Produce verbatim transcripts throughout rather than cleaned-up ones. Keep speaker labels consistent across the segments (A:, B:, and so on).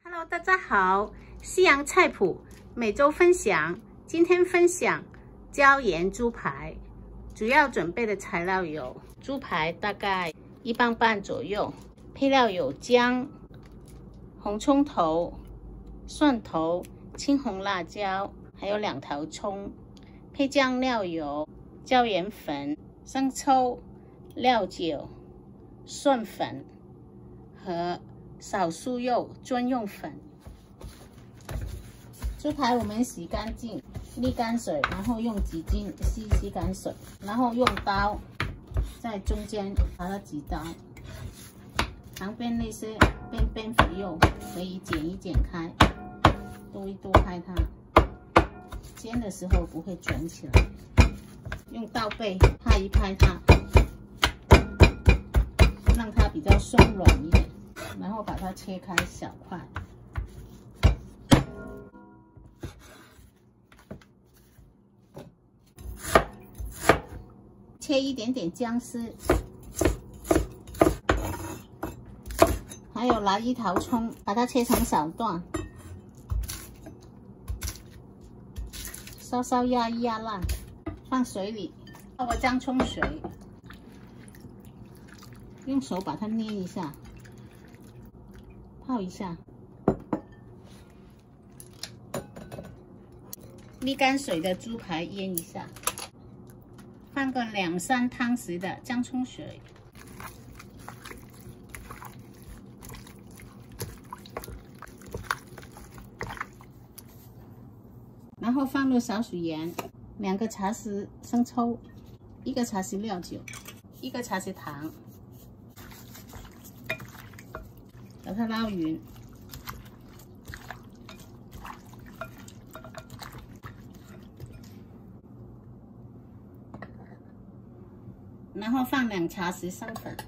A: Hello， 大家好，西洋菜谱每周分享。今天分享椒盐猪排，主要准备的材料有猪排大概一磅半左右，配料有姜、红葱头、蒜头、青红辣椒，还有两条葱。配酱料有椒盐粉、生抽、料酒、蒜粉和少数肉专用粉。猪排我们洗干净，沥干水，然后用纸巾吸吸干水，然后用刀在中间把它几刀，旁边那些边边肥肉可以剪一剪开，剁一剁开它，煎的时候不会卷起来。用刀背拍一拍它，让它比较松软一点。然后把它切开小块，切一点点姜丝，还有来一条葱，把它切成小段，稍稍压一压烂，放水里，泡个姜葱水，用手把它捏一下。泡一下，沥干水的猪排腌一下，放个两三汤匙的姜葱水，然后放入少许盐，两个茶匙生抽，一个茶匙料酒，一个茶匙糖。把它捞匀，然后放两茶匙生粉，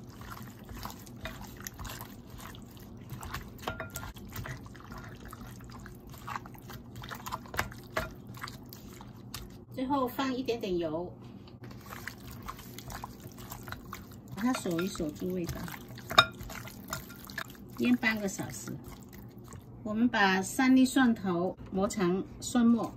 A: 最后放一点点油，把它锁一锁住味道。腌半个小时。我们把三粒蒜头磨成蒜末，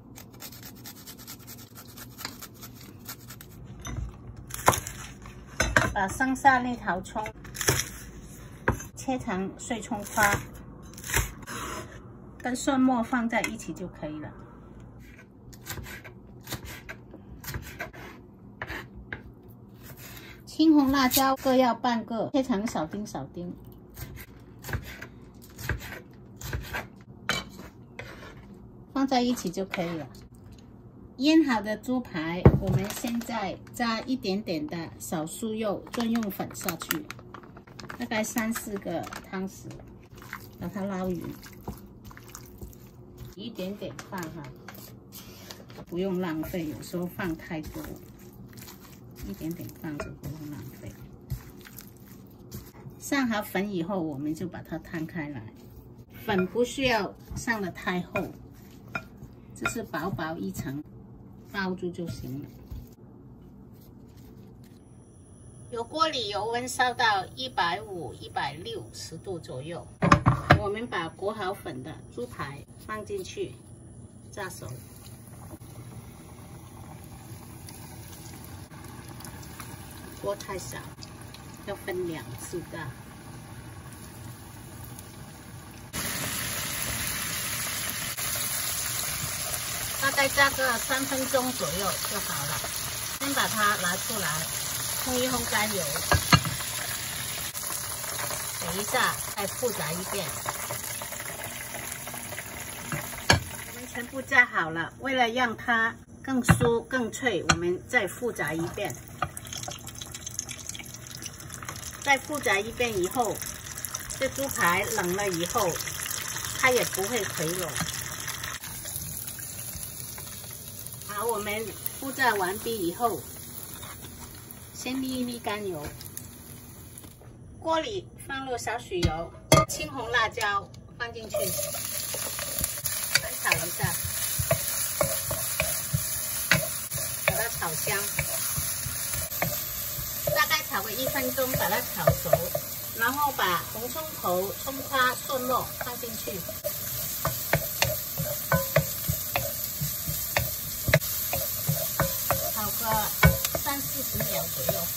A: 把剩下那条葱切成碎葱花，跟蒜末放在一起就可以了。青红辣椒各要半个，切成小丁小丁。放在一起就可以了。腌好的猪排，我们现在加一点点的少数肉专用粉下去，大概三四个汤匙，把它捞匀，一点点放哈，不用浪费，有时候放太多，一点点放就不用浪费。上好粉以后，我们就把它摊开来，粉不需要上得太厚。就是薄薄一层，包住就行了。油锅里油温烧到一百五、一百六十度左右，我们把裹好粉的猪排放进去，炸熟。锅太小，要分两次炸。大概炸个三分钟左右就好了。先把它拿出来，烘一烘干油，等一下再复炸一遍。我们全部炸好了，为了让它更酥更脆，我们再复炸一遍。再复炸一遍以后，这猪排冷了以后，它也不会回笼。好，我们复炸完毕以后，先沥一沥干油，锅里放入少许油，青红辣椒放进去，翻炒一下，把它炒香，大概炒个一分钟，把它炒熟， 然后把红葱头、葱花、蒜末放进去，炒个三四十秒左右。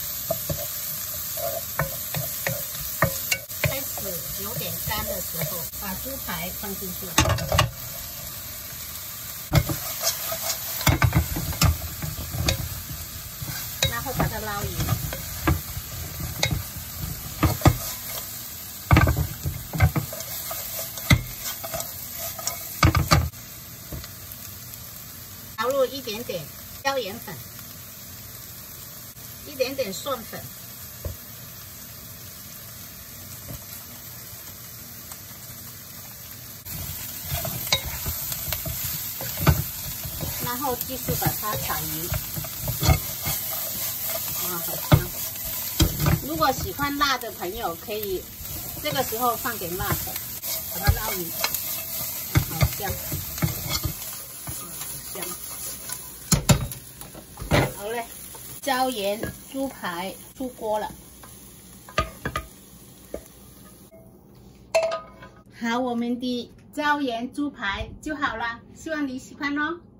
A: 开始有点干的时候，把猪排放进去，然后把它捞匀。 调入一点点椒盐粉，一点点蒜粉，然后继续把它炒匀。哇，好香！如果喜欢辣的朋友，可以这个时候放点辣粉，把它捞匀，好香。 好嘞，椒盐猪排出锅了。好，我们的椒盐猪排就好了，希望你喜欢哦。